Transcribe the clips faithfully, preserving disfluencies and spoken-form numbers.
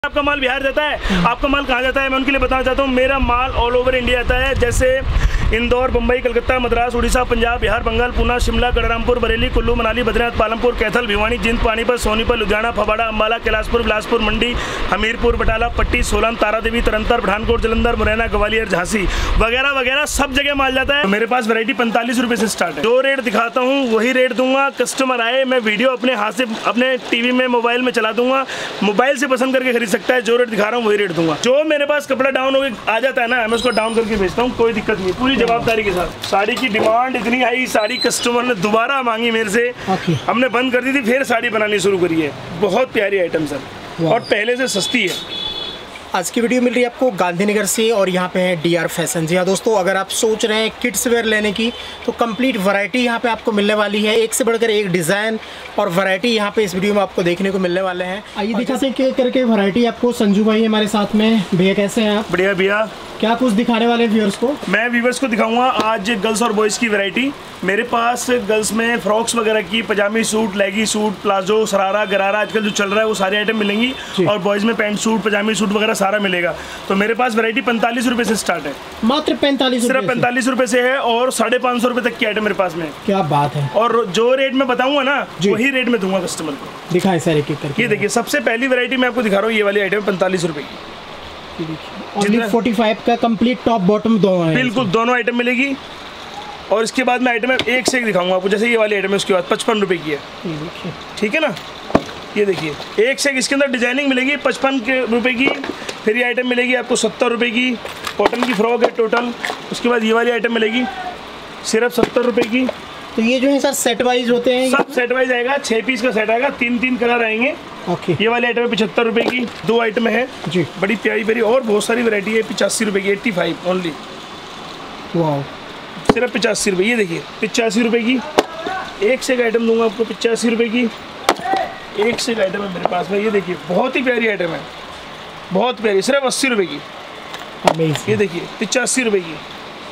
आपका माल बिहार जाता है, आपका माल कहाँ जाता है मैं उनके लिए बताना चाहता हूँ। मेरा माल ऑल ओवर इंडिया आता है, जैसे इंदौर, मुंबई, कलकत्ता, मद्रास, उड़ीसा, पंजाब, बिहार, बंगाल, पुणे, शिमला, गढ़रामपुर, बरेली, कुल्लू, मनाली, बद्रीनाथ, पालमपुर, कैथल, भिवानी, जिंद, पानीपत, सोनीपत, लुधियाना, फबाड़ा, अम्बाला, कैलाशपुर, बिलासपुर, मंडी, हमीरपुर, बटाला, पट्टी, सोलन, तारादेवी, तरंतर, पठानकोट, जलंधर, मुरैना, ग्वालियर, झांसी वगैरह वगैरह सब जगह माल जाता है। मेरे पास वैरायटी पैंतालीस रुपए से स्टार्ट है। जो रेट दिखाता हूँ वही रेट दूंगा। कस्टमर आए, मैं वीडियो अपने हाथ से अपने टीवी में, मोबाइल में चला दूंगा, मोबाइल से पसंद करके खरीद सकता है। जो रेट दिखा रहा हूँ वही रेट दूंगा। जो मेरे पास कपड़ा डाउन हो आ जाता है ना, मैं उसको डाउन करके भेजता हूँ, कोई दिक्कत नहीं, पूरी जवाबदारी के साथ। साड़ी की डिमांड इतनी आई, साड़ी कस्टमर ने दोबारा मांगी मेरे से, हमने बंद कर दी थी, फिर साड़ी बनानी शुरू करी है। बहुत प्यारी आइटम सर, और पहले से सस्ती है। आज की वीडियो मिल रही है आपको गांधीनगर से, और यहाँ पे है डी आर फैशन। जी हाँ दोस्तों, अगर आप सोच रहे हैं किड्स वेयर लेने की तो कंप्लीट वैरायटी यहाँ पे आपको मिलने वाली है। एक से बढ़कर एक डिज़ाइन और वैरायटी यहाँ पे इस वीडियो में आपको देखने को मिलने वाले हैं। आइए दिखाते हैं कि करके वैरायटी आपको। संजू भाई हमारे साथ में। भैया कैसे हैं आप? बढ़िया भैया। क्या कुछ दिखाने वाले हैं व्यूअर्स को? मैं व्यूअर्स को दिखाऊंगा आज गर्ल्स और बॉयज़ की वैरायटी। मेरे पास गर्ल्स में फ्रॉक्स वगैरह की, पजामी सूट, लेगी सूट, प्लाजो, शरारा, गरारा आजकल जो चल रहा है वो सारे आइटम मिलेंगी, और बॉयज़ में पैंट सूट, पजामी सूट वगैरह सारा मिलेगा। तो मेरे पास वैरायटी पैंतालीस रुपए से स्टार्ट है। मात्र पैंतालीस सिर्फ पैंतालीस रुपए से है, और साढ़े पाँच सौ रुपए तक की आइटम मेरे पास में। क्या बात है। और जो रेट में बताऊंगा ना वही रेट में दूंगा कस्टमर को। दिखाए सर एक एक करके। ये देखिए, सबसे पहली वैरायटी मैं आपको दिखा रहा हूँ, ये वाली आइटम पैंतालीस रुपए की। पैंतालीस का कंप्लीट टॉप बॉटम दोनों है। बिल्कुल दोनों आइटम मिलेगी। और इसके बाद मैं आइटम एक से एक दिखाऊंगा आपको। जैसे ये वाली आइटम है, उसके बाद पचपन रुपए की है, ठीक है ना। ये देखिए, एक से एक इसके अंदर डिजाइनिंग मिलेगी पचपन के रुपए की। फिर ये आइटम मिलेगी आपको सत्तर रुपए की, कॉटन की फ्रॉक है टोटल। उसके बाद ये वाली आइटम मिलेगी सिर्फ सत्तर रुपए की। तो ये जो है सर सेट वाइज होते हैं? सब सेट वाइज आएगा, छः पीस का सेट आएगा, तीन तीन कलर आएंगे। ओके। ये वाली आइटम है पचहत्तर रुपए की, दो आइटम है जी, बड़ी प्यारी प्यारी, और बहुत सारी वैरायटी है। पचासी रुपए की, एट्टी फाइव ओनली। वाह, सिर्फ पचासी रुपये। ये देखिए, पचासी रुपये की एक से एक आइटम दूंगा आपको। पचासी रुपये की एक से एक आइटम है मेरे पास में। ये देखिए, बहुत ही प्यारी आइटम है, बहुत प्यारी, सिर्फ अस्सी रुपये की। ये देखिए, पचासी रुपये की।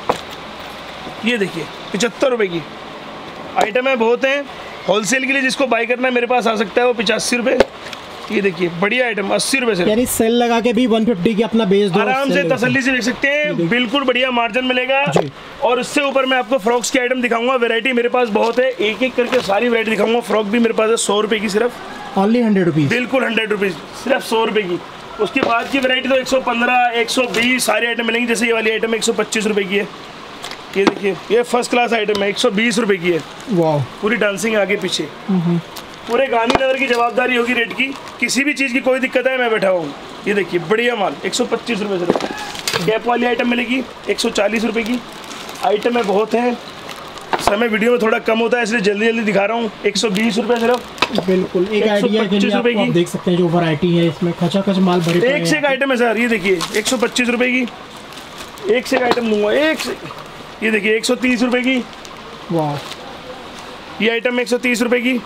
ये देखिए, पचहत्तर रुपये की आइटम है, बहुत हैं। होलसेल के लिए जिसको बाय करना है मेरे पास आ सकता है, वो पचासी रुपये। ये देखिए, बढ़िया आइटम, अस्सी रुपये से। यानी सेल लगा के भी एक सौ पचास की अपना बेच दो, आराम से तसल्ली से देख सकते हैं। बिल्कुल बढ़िया मार्जिन मिलेगा। और इससे ऊपर मैं आपको फ्रॉक्स की आइटम दिखाऊंगा। वैरायटी मेरे पास बहुत है, एक एक करके सारी वैरायटी दिखाऊंगा। फ्रॉक भी मेरे पास है सौ रुपये की, सिर्फ ओनली हंड्रेड रुपीज़। बिल्कुल हंड्रेड रुपीज़, सिर्फ सौ रुपये की। उसके बाद की वैरायटी तो एक सौ पंद्रह, एक सौ बीस सारी आइटम मिलेंगी। जैसे ये वाली आइटम एक सौ पच्चीस रुपये की है। ये देखिए, ये फर्स्ट क्लास आइटम है, एक सौ बीस रुपये की है। वाह, पूरी डांसिंग आगे पीछे, पूरे गांधीनगर की जवाबदारी होगी रेट की। किसी भी चीज़ की कोई दिक्कत है, मैं बैठा हूँ। ये देखिए, बढ़िया माल, एक सौ पच्चीस रुपये से। कैप वाली आइटम मिलेगी एक सौ चालीस रुपये की। आइटम है बहुत है, समय वीडियो में थोड़ा कम होता है इसलिए जल्दी जल्दी दिखा रहा हूँ। एक सौ बीस रुपये सिर्फ। बिल्कुल, एक आइडिया पच्चीस रुपये की देख सकते हैं जो वैरायटी है इसमें। खचा खच माल भरे एक से एक आइटम है सर। ये देखिए, एक सौ पच्चीस रुपये की एक से एक आइटम दूंगा, एक से। ये देखिए, एक सौ तीस रुपये की। वाह, ये आइटम एक सौ तीस रुपये की।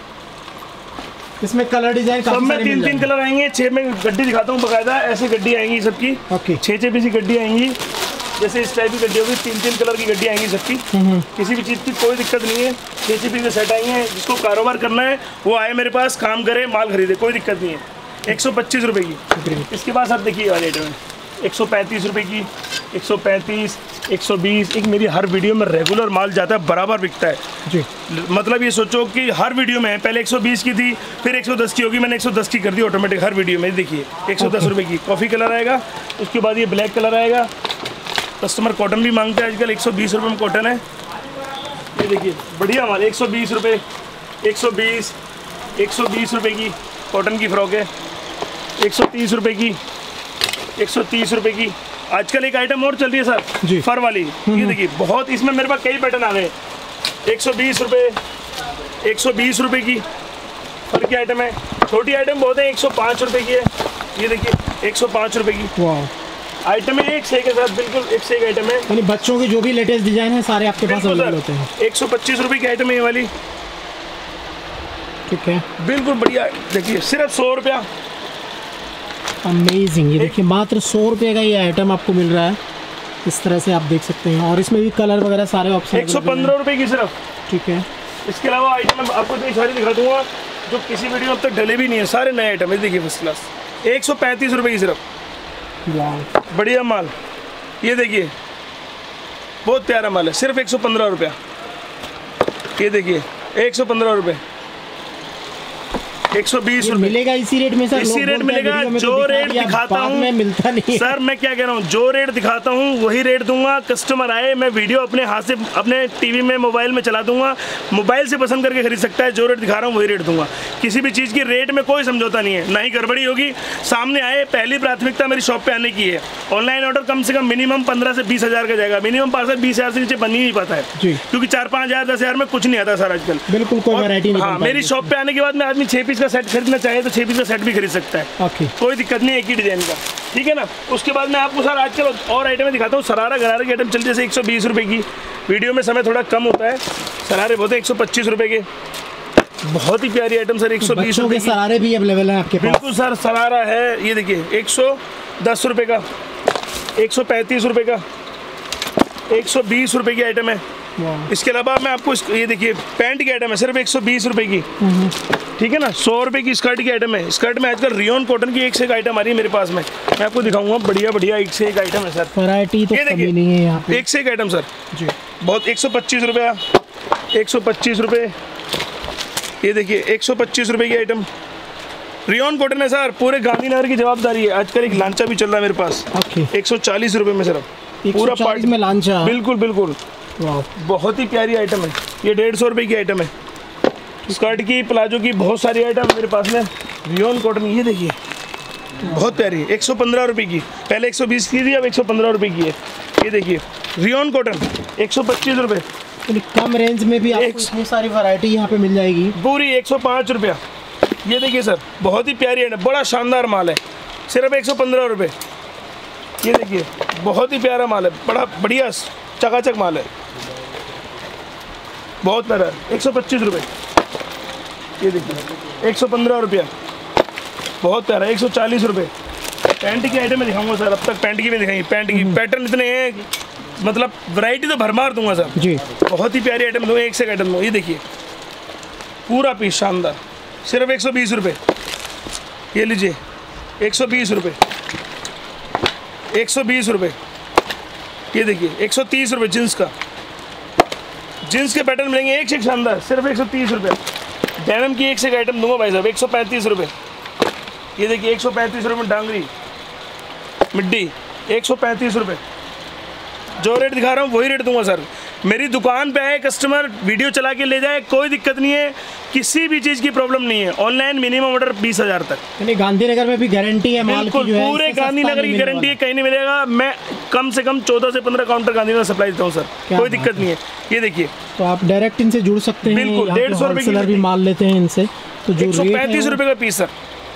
इसमें कलर डिजाइन सब में तीन तीन कलर आएंगे। छः में गड्डी दिखाता हूँ बकायदा, ऐसे गड्डी आएंगी सबकी। ओके। छः छः पीस की गड्डी आएंगी, जैसे इस टाइप की गड्डी होगी, तीन तीन कलर की गड्डी आएंगी सबकी। किसी भी चीज़ की कोई दिक्कत नहीं है। छः छः पीस के सेट आएंगे। जिसको कारोबार करना है वो आए मेरे पास, काम करे, माल खरीदे, कोई दिक्कत नहीं है। एक सौ पच्चीस रुपये की। इसके बाद आप देखिए वाले आइटम है एक सौ पैंतीस रुपये की, एक सौ पैंतीस, एक सौ बीस। एक मेरी हर वीडियो में रेगुलर माल जाता है, बराबर बिकता है जी। मतलब ये सोचो कि हर वीडियो में पहले एक सौ बीस की थी, फिर एक सौ दस की होगी, मैंने एक सौ दस की कर दी ऑटोमेटिक हर वीडियो में। देखिए, एक सौ दस रुपये की कॉफ़ी कलर आएगा। उसके बाद ये ब्लैक कलर आएगा। कस्टमर कॉटन भी मांगते हैं आजकल, एक सौ बीस रुपये में कॉटन है। ये देखिए, बढ़िया माल, एक सौ बीस रुपये, एक सौ बीस, एक सौ बीस रुपये की कॉटन की फ्रॉक है। एक सौ तीस रुपये की, एक सौ तीस रुपये की। आजकल एक आइटम और चल रही है सर जी, फर वाली। ये देखिए, बहुत, इसमें मेरे पास कई पैटर्न आ गए। एक सौ बीस रुपये, एक सौ बीस रुपये की फर की आइटम है। छोटी आइटम बहुत है, एक सौ पाँच रुपये की है। ये देखिए, एक सौ पाँच रुपये की। वाह, आइटम है एक से एक के साथ, बिल्कुल एक से एक आइटम है। यानी बच्चों की जो भी लेटेस्ट डिजाइन है सारे आपके पास अवेलेबल होते हैं। एक सौ पच्चीस रुपये की आइटम है ये वाली, ठीक है, बिल्कुल बढ़िया। देखिए, सिर्फ सौ रुपया। अमेजिंग। ये देखिए, मात्र सौ रुपये का ये आइटम आपको मिल रहा है, इस तरह से आप देख सकते हैं। और इसमें भी कलर वगैरह सारे ऑप्शन। एक सौ पंद्रह रुपये की सिर्फ, ठीक है। इसके अलावा आइटम आपको तो सारी दिखा दूंगा जो किसी वीडियो में अब तक डले भी नहीं है, सारे नए आइटम है। देखिए, फर्स्ट क्लास एक सौ पैंतीस रुपये की सिर्फ, बढ़िया माल। ये देखिए बहुत प्यारा माल है, सिर्फ एक सौ पंद्रह रुपया। ये देखिए एक सौ पंद्रह रुपये, एक सौ बीस रुपये मिलेगा इसी रेट में सर? इसी रेट मिलेगा। जो तो रेट दिखाता हूँ मिलता नहीं सर, मैं क्या कह रहा हूँ, जो रेट दिखाता हूँ वही रेट दूंगा। कस्टमर आए, मैं वीडियो अपने हाथ से अपने टीवी में मोबाइल में चला दूंगा, मोबाइल से पसंद करके खरीद सकता है। जो रेट दिखा रहा हूँ वही रेट दूंगा। किसी भी चीज़ की रेट में कोई समझौता नहीं है, ना ही गड़बड़ी होगी। सामने आए, पहली प्राथमिकता मेरी शॉप पे आने की है। ऑनलाइन ऑर्डर कम से कम मिनिमम पंद्रह से बीस हज़ार का जाएगा। मिनिमम पार्सल बीस हज़ार से नीचे बन ही नहीं पाता है, क्योंकि चार पाँच हज़ार दस हज़ार में कुछ नहीं आता सर आजकल। बिल्कुल कोई वैरायटी नहीं। हाँ, मेरी शॉप पे आने के बाद में आदमी छः पीस का सेट खरीदना चाहे तो छः पीस का सेट भी खरीद सकता है। okay. कोई दिक्कत नहीं है एक ही डिजाइन का, ठीक है ना। उसके बाद मैं आपको सर आजकल और आइटम दिखाता हूँ। सरारा गरारे की आइटम चल जैसे एक सौ बीस रुपये की, वीडियो में समय थोड़ा कम होता है। सरारे बहुत है एक सौ पच्चीस रुपये के, बहुत ही प्यारी आइटम सर, एक सौ बीस रुपये की। सरारे भी अवेलेबल है आपके पास? बिल्कुल सर, सरारा है। ये देखिए एक सौ दस रुपये का, एक सौ पैंतीस रुपये का, एक सौ बीस रुपये की आइटम है। इसके अलावा मैं आपको ये देखिए पैंट की आइटम है, सिर्फ एक सौ बीस रुपये की, ठीक है ना। सौ रुपये की स्कर्ट की आइटम है। स्कर्ट में आजकल रियोन कॉटन की एक से एक आइटम आ रही है मेरे पास में, मैं आपको दिखाऊंगा। बढ़िया बढ़िया एक से एक आइटम है सर, वैरायटी तो कमी नहीं है यहाँ पे। एक से एक आइटम सर जी, बहुत। एक सौ पच्चीस रुपया, एक सौ पच्चीस रुपये। ये देखिए एक सौ पच्चीस रुपये की आइटम, रियोन कॉटन है सर, पूरे गांधीनगर की जवाबदारी है। आजकल एक लांचा भी चल रहा है मेरे पास, एक सौ चालीस रुपये में सिर्फ, पूरा पार्ट में लांचा। बिल्कुल बिल्कुल, बहुत ही प्यारी आइटम है। ये डेढ़ सौ रुपये की आइटम है। स्कर्ट की, प्लाजो की, बहुत सारी आइटम मेरे पास में। रियोन कॉटन, ये देखिए बहुत प्यारी, एक सौ पंद्रह रुपये की। पहले एक सौ बीस की थी, अब एक सौ पंद्रह रुपये की है। ये देखिए रियोन कॉटन एक सौ पच्चीस रुपये। कम रेंज में भी आपको इतनी सारी वैरायटी यहाँ पे मिल जाएगी। पूरी एक सौ पाँच रुपया। ये देखिए सर बहुत ही प्यारी आइटम, बड़ा शानदार माल है, सिर्फ एक सौ पंद्रह रुपये। ये देखिए बहुत ही प्यारा माल है, बड़ा बढ़िया चकाचक माल है, बहुत प्यारा, एक सौ पच्चीस रुपये। ये देखिए एक सौ पंद्रह रुपया, बहुत प्यारा, एक सौ चालीस रुपये। पैंट की आइटम में दिखाऊंगा सर, अब तक पैंट की भी दिखाई। पैंट की पैटर्न इतने हैं, मतलब वैरायटी तो भरमार दूंगा सर जी। बहुत ही प्यारी आइटम दूँगा, एक से आइटम दूँगा। ये देखिए पूरा पीस शानदार, सिर्फ एक सौ बीस रुपये। ये लीजिए एक सौ बीस रुपये, एक सौ बीस रुपये। ये देखिए एक सौ तीस रुपये जींस का, जींस के पैटर्न मिलेंगे एक से एक शानदार, सिर्फ एक सौ तीस रुपये। डेनिम की एक से एक आइटम दूंगा भाई साहब, एक सौ पैंतीस रुपये। ये देखिए एक सौ पैंतीस रुपये में डांगरी मिड्डी, एक सौ पैंतीस रुपये। जो रेट दिखा रहा हूँ वही रेट दूंगा सर। मेरी दुकान पे आए कस्टमर, वीडियो चला के ले जाए, कोई दिक्कत नहीं है, किसी भी चीज़ की प्रॉब्लम नहीं है। ऑनलाइन मिनिमम ऑर्डर बीस हज़ार तक। यानी गांधीनगर में भी गारंटी है माल की, जो है पूरे गांधीनगर की गारंटी है, कहीं नहीं मिलेगा। मैं कम से कम चौदह से पंद्रह काउंटर गांधीनगर सप्लाई देता हूँ सर, कोई दिक्कत नहीं है। ये देखिए तो आप डायरेक्ट इनसे जुड़ सकते हैं। बिल्कुल, डेढ़ सौ रुपये भी माल लेते हैं इनसे, तो एक सौ पैंतीस रुपये का पीस सर।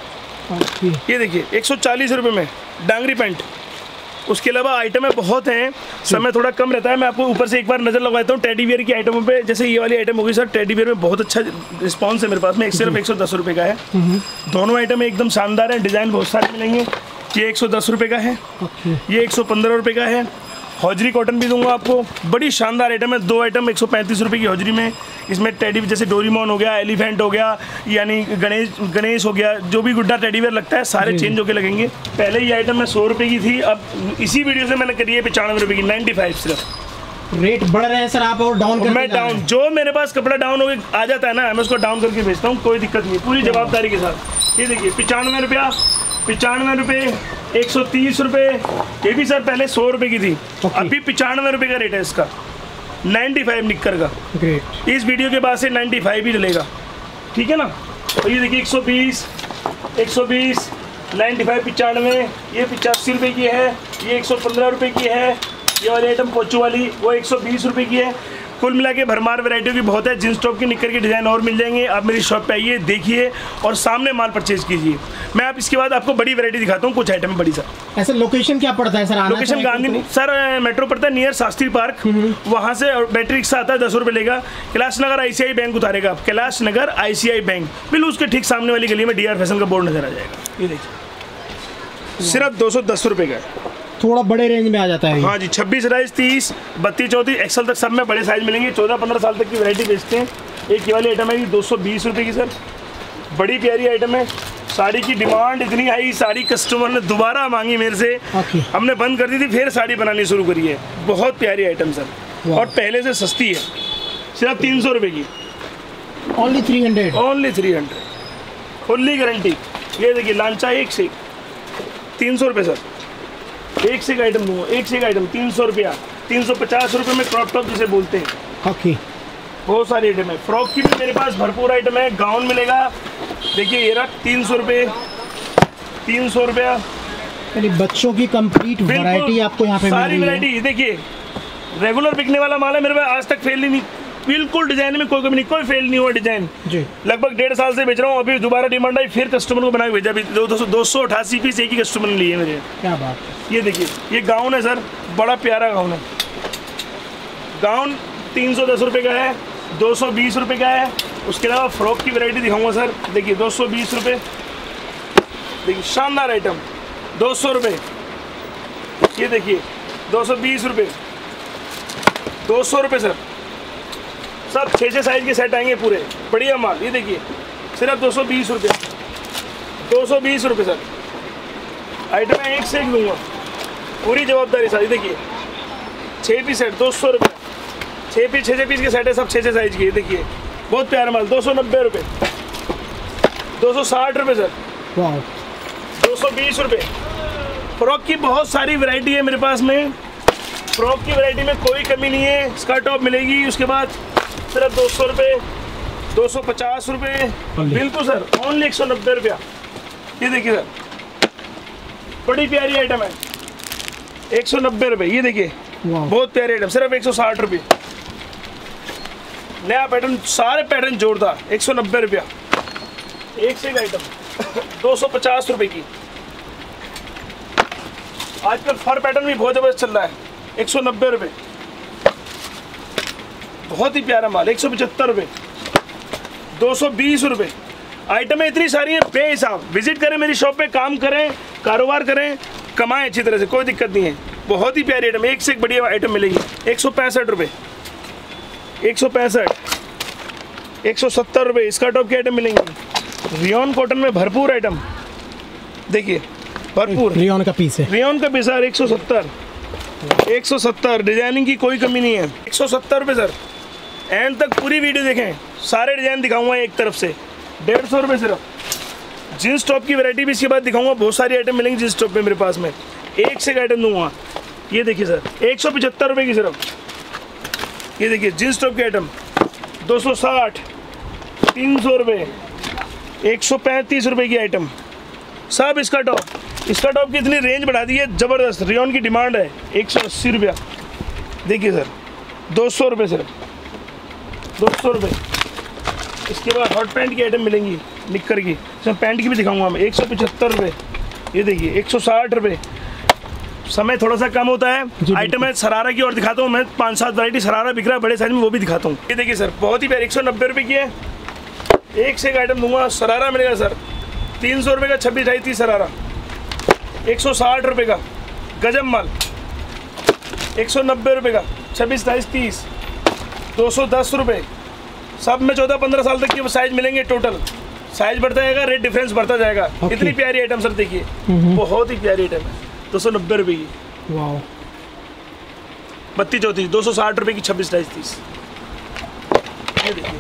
ये देखिए एक सौ चालीस रुपये में डांगरी पैंट। उसके अलावा आइटमें बहुत हैं, समय थोड़ा कम रहता है। मैं आपको ऊपर से एक बार नज़र लगवाता हूँ टेडी बियर की आइटमों पे। जैसे ये वाली आइटम होगी सर, टेडी बियर में बहुत अच्छा रिस्पांस है मेरे पास में। एक सिर्फ एक सौ दस रुपये का है, दोनों आइटम एकदम शानदार है, डिज़ाइन बहुत सारे मिलेंगे। ये एक सौ दस रुपये का है, ये एक सौ पंद्रह रुपये का है। हौजरी कॉटन भी दूंगा आपको, बड़ी शानदार आइटम है। दो आइटम एक सौ पैंतीस रुपये की हौजरी में। इसमें टेडी जैसे डोरीमोन हो गया, एलिफेंट हो गया, यानी गणेश गणेश हो गया, जो भी गुड्डा टेडी वेयर लगता है सारे चेंज होके लगेंगे। पहले ये आइटम में सौ रुपये की थी, अब इसी वीडियो से मैंने करी है पचानवे रुपये की, नाइन्टी फाइव सिर्फ। रेट बढ़ रहे हैं सर, आप और डाउन कर मैं डाउन, जो मेरे पास कपड़ा डाउन हो आ जाता है ना, मैं उसको डाउन करके बेचता हूँ, कोई दिक्कत नहीं, पूरी जवाबदारी के साथ। ये देखिए पचानवे रुपया, पचानवे रुपये, एक सौ तीस रुपये। ये भी सर पहले सौ रुपये की थी, अभी पचानवे रुपये का रेट है इसका। नाइन्टी फाइव निक्कर का, ग्रेट। इस वीडियो के बाद से नाइन्टी फाइव ही डलेगा, ठीक है ना। तो ये देखिए एक सौ बीस, एक सौ बीस, नाइन्टी फाइव, पचानवे। ये पचासी रुपये की है, ये एक सौ पंद्रह रुपये की है। ये वाली आइटम पोचू वाली वो एक सौ बीस रुपये की है। कुल मिला के भरमार वैरायटी की बहुत है। जींस टॉप की, निक्कर के डिज़ाइन और मिल जाएंगे। आप मेरी शॉप पे आइए, देखिए और सामने माल परचेज कीजिए। मैं आप इसके बाद आपको बड़ी वैरायटी दिखाता हूँ, कुछ आइटम बड़ी सर। ऐसे लोकेशन क्या पड़ता है सर? आना लोकेशन गांधी तो? सर मेट्रो पड़ता है नियर शास्त्री पार्क, वहाँ से बैटरी रिक्शा आता है, दस रुपये लेगा। कैलाश नगर आईसीआई बैंक उतारेगा आप, कैलाश नगर आईसीआई बैंक, बिल्कुल उसके ठीक सामने वाली गली में डी आर फैशन का बोर्ड नजर आ जाएगा। ये देखिए सिर्फ दो सौ दस रुपये का है, थोड़ा बड़े रेंज में आ जाता है। हाँ जी, छब्बीस साइज, तीस, बत्तीस, चौंतीस, एक्सल तक सब में बड़े साइज मिलेंगे। चौदह पंद्रह साल तक की वैरायटी बेचते हैं। एक ये वाली आइटम है दो सौ बीस रुपये की सर, बड़ी प्यारी आइटम है, साड़ी की डिमांड इतनी आई, साड़ी कस्टमर ने दोबारा मांगी मेरे से, okay. हमने बंद कर दी थी, फिर साड़ी बनानी शुरू करी है। बहुत प्यारी आइटम सर, और पहले से सस्ती है, सिर्फ तीन सौ रुपये की। Only three hundred only three hundred fully guarantee. ये देखिए लांचा एक से तीन सौ रुपये सर, एक से एक आइटम दूँगा, एक से एक आइटम तीन सौ रुपया, तीन सौ पचास रुपये में क्रॉप टॉप जिसे बोलते हैं। ओके, बहुत सारी आइटम है। फ्रॉक की भी मेरे पास भरपूर आइटम है। गाउन मिलेगा, देखिए ये रख तीन सौ रुपये, तीन सौ रुपया। यानी बच्चों की कंप्लीट वैरायटी आपको यहाँ पे सारी वैरायटी। देखिए रेगुलर बिकने वाला माल है मेरे पास, आज तक फेल ही नहीं, बिल्कुल डिजाइन में कोई कमी नहीं, कोई फेल नहीं हुआ डिजाइन जी। लगभग डेढ़ साल से बेच रहा हूँ, अभी दोबारा डिमांड आई, फिर कस्टमर को बना के भेजा। अभी दो सौ अठासी पीस एक ही कस्टमर ने लिए मेरे। क्या बात है। ये देखिए ये गाउन है सर, बड़ा प्यारा गाउन है। गाउन तीन सौ दस रुपये का है, दो सौ बीस रुपये का है। उसके अलावा फ्रॉक की वैरायटी दिखाऊंगा सर। देखिए दो सौ बीस रुपये, देखिए शानदार आइटम, दो सौ रुपये। ये देखिए दो सौ बीस रुपये, दो सौ रुपये सर। सब छः छः साइज के सेट आएंगे पूरे, बढ़िया माल। ये देखिए सिर्फ दो सौ बीस रुपये, दो सौ बीस रुपये सर। आइटम है एक से एक दूँगा, पूरी जवाबदारी सर। ये देखिए छः पीस सेट दो सौ रुपये, छः पीस छः छः पीस के सेट है, सब छः छः साइज के। देखिए बहुत प्यारा माल, दो सौ नब्बे रुपये, दो सौ साठ रुपये सर, दो सौ बीस रुपये। फ्रॉक की बहुत सारी वैरायटी है मेरे पास में, फ्रॉक की वैरायटी में कोई कमी नहीं है। स्कर्ट टॉप मिलेगी, उसके बाद सिर्फ दो सौ रुपये, दो सौ पचास रुपये, बिल्कुल सर ओनली एक सौ नब्बे रुपया। ये देखिए सर बड़ी प्यारी आइटम है, एक सौ नब्बे रुपये। ये देखिए बहुत प्यारी आइटम, सिर्फ एक सौ साठ रुपये। नया पैटर्न, सारे पैटर्न जोरदार, एक सौ नब्बे रुपया। एक से एक आइटम दो सौ पचास रुपये की। आजकल फर पैटर्न भी बहुत ज़बरदस्त चल रहा है, एक सौ नब्बे रुपये। बहुत ही प्यारा माल, एक सौ पचहत्तर रुपये, दो सौ बीस रुपये। आइटमें इतनी सारी हैं बेहिसाब। विजिट करें मेरी शॉप पे, काम करें, कारोबार करें, कमाएं अच्छी तरह से, कोई दिक्कत नहीं है। बहुत ही प्यारी आइटम, एक से एक बढ़िया आइटम मिलेगी। एक सौ पैंसठ रुपये, एक सौ पैंसठ, एक सौ सत्तर रुपये स्कर्ट टॉप की आइटम मिलेंगी। रियोन कॉटन में भरपूर आइटम, देखिए भरपूर रियोन का पीस है, रियोन का पीस है। एक सौ सत्तर, एक सौ सत्तर, डिजाइनिंग की कोई कमी नहीं है। एक सौ सत्तर रुपये सर। एंड तक पूरी वीडियो देखें, सारे डिजाइन दिखाऊंगा एक तरफ से। डेढ़ सौ रुपये सिर्फ। जींस टॉप की वैरायटी भी इसके बाद दिखाऊंगा, बहुत सारी आइटम मिलेंगी जींस टॉप में मेरे पास में। एक से एक आइटम दूंगा। ये देखिए सर एक सौ पचहत्तर रुपये की सिर्फ। ये देखिए जींस टॉप की आइटम दो सौ साठ, तीन सौ रुपये, एक सौ पैंतीस रुपये की आइटम। सब इसका टॉप, इसका टॉप की इतनी रेंज बढ़ा दी है ज़बरदस्त। रियोन की डिमांड है, एक सौ अस्सी रुपया। देखिए सर दो सौ रुपये सिर्फ, दो सौ रुपये। इसके बाद हॉट पैंट की आइटम मिलेंगी, निक्कर की, इसमें पैंट की भी दिखाऊंगा मैं। एक सौ पचहत्तर रुपये। ये देखिए एक सौ साठ रुपये। समय थोड़ा सा कम होता है। आइटम है शरारा की और दिखाता हूँ मैं, पाँच सात वैरायटी शरारा बिक रहा है बड़े साइज में, वो भी दिखाता हूँ। ये देखिए सर बहुत ही प्यारी, एक सौ नब्बे रुपये की है। एक से एक आइटम दूंगा। शरारा मिलेगा सर तीन सौ रुपये का, छब्बीस ढाई तीस शरारा। एक सौ साठ रुपये का गजब माल, एक सौ नब्बे रुपये का, छब्बीस ढाई तीस, दो सौ दस रुपये। सब में चौदह पंद्रह साल तक के साइज मिलेंगे। टोटल साइज बढ़ता जाएगा, रेट डिफरेंस बढ़ता जाएगा। okay. इतनी प्यारी आइटम सर, देखिए बहुत ही प्यारी आइटम है। दो सौ नब्बे रुपये की, वाह। बत्तीस चौतीस, दो सौ साठ रुपये की, छब्बीस ढाई तीस। ये देखिए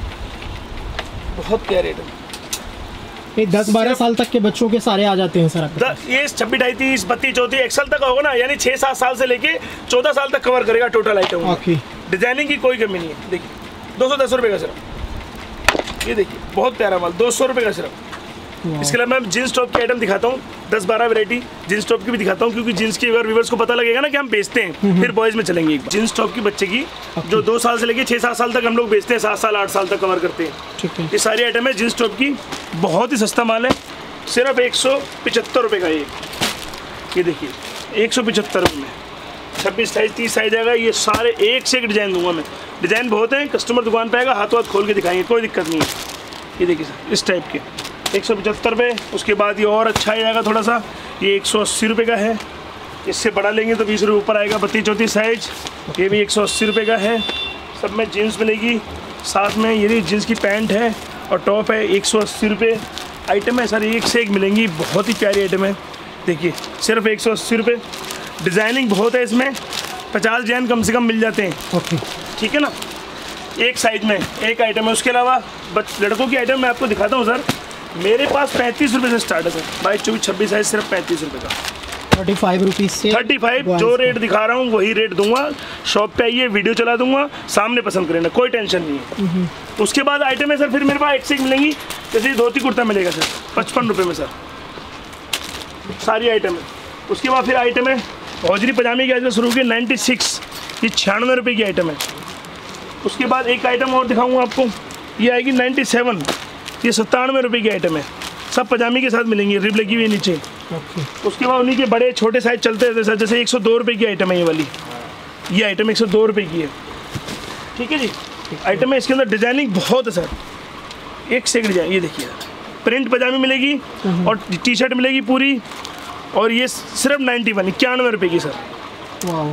बहुत प्यारी आइटम। ये दस बारह साल तक के बच्चों के सारे आ जाते हैं सर। ये छब्बीस ढाई तीस, बत्तीस चौतीस, एक्सल तक होगा ना, यानी छः सात साल से लेके चौदह साल तक कवर करेगा टोटल आइटम। okay. डिजाइनिंग की कोई कमी नहीं है। देखिए दो सौ दस रुपये का सिर्फ। ये देखिए बहुत प्यारा माल, दो सौ रुपये का सिर्फ। इसके अलावा मैं जींस टॉप की आइटम दिखाता हूँ, दस बारह वैरायटी जींस टॉप की भी दिखाता हूँ, क्योंकि जींस की अगर व्यूअर्स को पता लगेगा ना कि हम बेचते हैं, फिर बॉयज़ में चलेंगे। जींस टॉप की बच्चे की जो दो साल से लेके छः सात साल तक हम लोग बेचते हैं, सात साल आठ साल तक कवर करते हैं। ठीक है। ये सारी आइटम है जींस टॉप की, बहुत ही सस्ता माल है, सिर्फ एक सौ पचहत्तर रुपये का। ये ये देखिए एक सौ पचहत्तर रुपये में छब्बीस साइज तीस साइज आएगा। ये सारे एक से एक डिज़ाइन दूंगा मैं। डिज़ाइन बहुत हैं, कस्टमर दुकान पे आएगा हाथों हाथ खोल के दिखाएंगे, कोई दिक्कत नहीं है। ये देखिए सर इस टाइप के एक सौ पचहत्तर रुपये। उसके बाद ये और अच्छा ही आएगा थोड़ा सा, ये एक सौ अस्सी रुपये का है। इससे बड़ा लेंगे तो बीस रुपये ऊपर आएगा, बत्तीस चौंतीस साइज। ये भी एक सौ अस्सी रुपये का है। सब में जीन्स मिलेगी, साथ में ये जीन्स की पैंट है और टॉप है, एक सौ अस्सी रुपये। आइटम है सर, एक से एक मिलेंगी, बहुत ही प्यारी आइटम है। देखिए सिर्फ एक सौ अस्सी रुपये, डिज़ाइनिंग बहुत है इसमें, पचास डिज़ाइन कम से कम मिल जाते हैं। ओके ठीक है ना, एक साइज में एक आइटम है। उसके अलावा बच लड़कों की आइटम मैं आपको दिखाता हूँ सर, मेरे पास पैंतीस रुपये से स्टार्ट है सर, बाईस चौबीस छब्बीस साइज सिर्फ पैंतीस रुपये का, थर्टी फाइव रुपीज़ से थर्टी फाइव जो रेट दिखा रहा हूँ वही रेट दूंगा। शॉप पे आइए, वीडियो चला दूंगा, सामने पसंद करें ना, कोई टेंशन नहीं है। उसके बाद आइटम है सर, फिर मेरे पास एक से एक मिलेंगी। जैसे धोती कुर्ता मिलेगा सर पचपन रुपये में सर, सारी आइटम है। उसके बाद फिर आइटम है हौजरी पजामे की, आइटम शुरू की नाइन्टी सिक्स, ये छियानवे रुपये की आइटम है। उसके बाद एक आइटम और दिखाऊंगा आपको, ये आएगी नाइन्टी सेवन, ये सत्तानवे रुपये की आइटम है, सब पजामे के साथ मिलेंगी, रिब लगी हुई है नीचे। ओके उसके बाद उन्हीं के बड़े छोटे साइज चलते रहते सर, जैसे एक सौ दो रुपये की आइटम है ये वाली, ये आइटम एक सौ दो रुपये की है। ठीक है जी, आइटम है, इसके अंदर डिजाइनिंग बहुत है सर, एक से एक डिजाइन। ये देखिए प्रिंट पजामी मिलेगी और टी शर्ट मिलेगी पूरी, और ये सिर्फ नाइन्टी वन इक्यानवे रुपये की सर। वाह,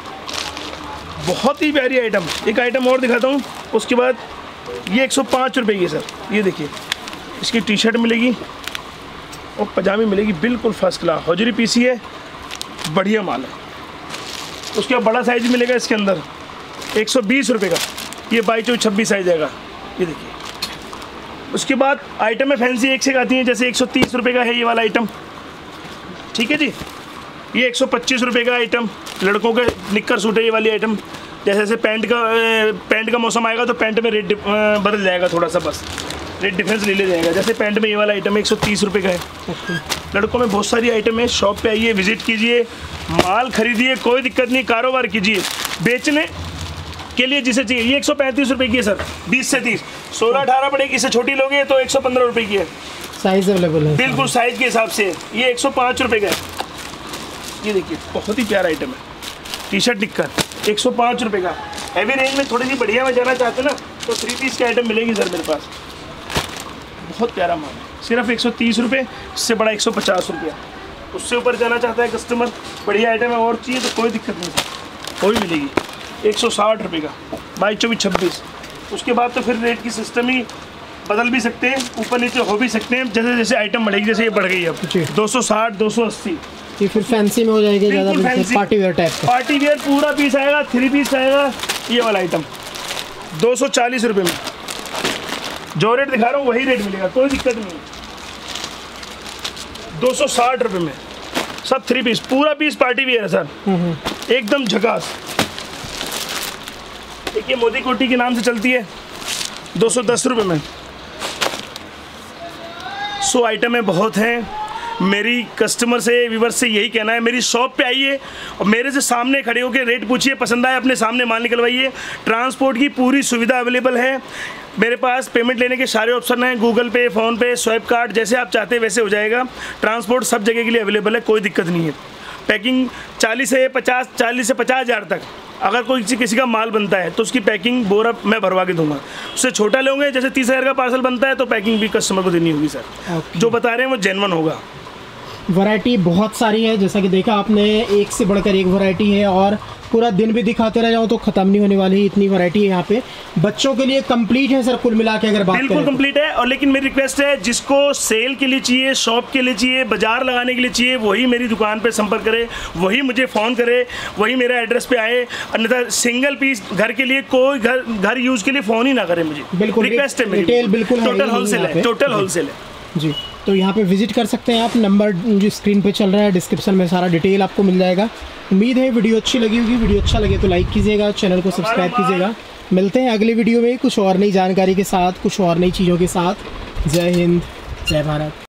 बहुत ही प्यारी आइटम। एक आइटम और दिखाता हूँ, उसके बाद ये एक सौ पाँच रुपये की सर, ये देखिए इसकी टी शर्ट मिलेगी और पजामी मिलेगी, बिल्कुल फर्स्ट क्लास, हौजरी पीसी है, बढ़िया माल है। उसके बाद बड़ा साइज मिलेगा इसके अंदर एक सौ बीस रुपये का, ये बाईस चौबीस छब्बीस साइज आएगा, ये देखिए। उसके बाद आइटम में फैंसी एक से एक आती है, जैसे एक सौ तीस रुपये का है ये वाला आइटम। ठीक है जी, ये एक सौ पच्चीस रुपये का आइटम, लड़कों के निक्कर सूट है ये वाली आइटम। जैसे जैसे पैंट का पैंट का मौसम आएगा तो पैंट में रेट बदल जाएगा थोड़ा सा, बस रेट डिफरेंस ले ले जाएगा। जैसे पैंट में ये वाला आइटम एक सौ तीस रुपये का है। लड़कों में बहुत सारी आइटम है, शॉप पे आइए, विजिट कीजिए, माल खरीदिए, कोई दिक्कत नहीं, कारोबार कीजिए। बेचने के लिए जिसे चाहिए, ये एक सौ पैंतीस रुपये की है सर, बीस से तीस, सोलह अठारह पड़ेगी, इससे छोटी लोगे तो एक सौ पंद्रह रुपये की है, साइज अवेलेबल है बिल्कुल साइज के हिसाब से। ये एक सौ पाँच रुपये का है, ये देखिए बहुत ही प्यारा आइटम है। टी शर्ट निक्कर एक सौ पाँच रुपये का, हैवी रेंज में थोड़ी सी बढ़िया में जाना चाहते ना तो थ्री पीस की आइटम मिलेगी सर मेरे पास, बहुत प्यारा माल है, सिर्फ एक सौ तीस रुपये, इससे बड़ा एक सौ पचास रुपया। उससे ऊपर जाना चाहता है कस्टमर, बढ़िया आइटम है और चाहिए तो कोई दिक्कत नहीं सर, कोई मिलेगी एक सौ साठ रुपये का, बाईस चौबीस छब्बीस। उसके बाद तो फिर रेट की सिस्टम ही बदल भी सकते हैं, ऊपर नीचे हो भी सकते हैं, जैसे जैसे आइटम बढ़ेगी, जैसे ये बढ़ गई अब दो सौ साठ दो सौ अस्सी, ये फिर फैंसी में हो जाएगी ज़्यादा, पार्टी वेयर टाइप का। पार्टी वेयर पूरा पीस आएगा, थ्री पीस आएगा ये वाला आइटम दो सौ चालीस रुपये में। जो रेट दिखा रहा हूँ वही रेट मिलेगा, कोई दिक्कत नहीं। दो सौ साठ रुपये में सब थ्री पीस, पूरा पीस पार्टी वेयर है सर, एकदम झकास। देखिए मोदी कोटी के नाम से चलती है, दो सौ दस रुपये में। सो आइटमें बहुत हैं। मेरी कस्टमर से, व्यूवर से यही कहना है, मेरी शॉप पे आइए और मेरे से सामने खड़े होकर रेट पूछिए, पसंद आए अपने सामने माल निकलवाइए। ट्रांसपोर्ट की पूरी सुविधा अवेलेबल है मेरे पास, पेमेंट लेने के सारे ऑप्शन हैं, गूगल पे, फ़ोन पे, स्वाइप कार्ड, जैसे आप चाहते हैं वैसे हो जाएगा। ट्रांसपोर्ट सब जगह के लिए अवेलेबल है, कोई दिक्कत नहीं है। पैकिंग चालीस से पचास चालीस से पचास हज़ार तक अगर कोई किसी किसी का माल बनता है तो उसकी पैकिंग बोरा मैं भरवा के दूंगा। उससे छोटा लोगे, जैसे तीस हज़ार का पार्सल बनता है तो पैकिंग भी कस्टमर को देनी होगी सर। जो बता रहे हैं वो जेन्युइन होगा। वैरायटी बहुत सारी है, जैसा कि देखा आपने, एक से बढ़कर एक वैरायटी है और पूरा दिन भी दिखाते रह जाओ तो ख़त्म नहीं होने वाली, इतनी वैरायटी है यहाँ पे। बच्चों के लिए कंप्लीट है सर, कुल मिला के अगर बात बिल्कुल कंप्लीट है। और लेकिन मेरी रिक्वेस्ट है, जिसको सेल के लिए चाहिए, शॉप के लिए चाहिए, बाजार लगाने के लिए चाहिए, वही मेरी दुकान पे संपर्क करे, वही मुझे फ़ोन करे, वही मेरे एड्रेस पे आए। अन्यथा सिंगल पीस घर के लिए, कोई घर घर यूज़ के लिए फ़ोन ही ना करे मुझे। बिल्कुल रिक्वेस्ट है मेरी, रिटेल बिल्कुल टोटल होलसेल है, टोटल होलसेल है जी। तो यहाँ पे विजिट कर सकते हैं आप, नंबर जो स्क्रीन पे चल रहा है, डिस्क्रिप्शन में सारा डिटेल आपको मिल जाएगा। उम्मीद है वीडियो अच्छी लगी होगी, वीडियो अच्छा लगे तो लाइक कीजिएगा, चैनल को सब्सक्राइब कीजिएगा। मिलते हैं अगले वीडियो में कुछ और नई जानकारी के साथ, कुछ और नई चीज़ों के साथ। जय हिंद, जय भारत।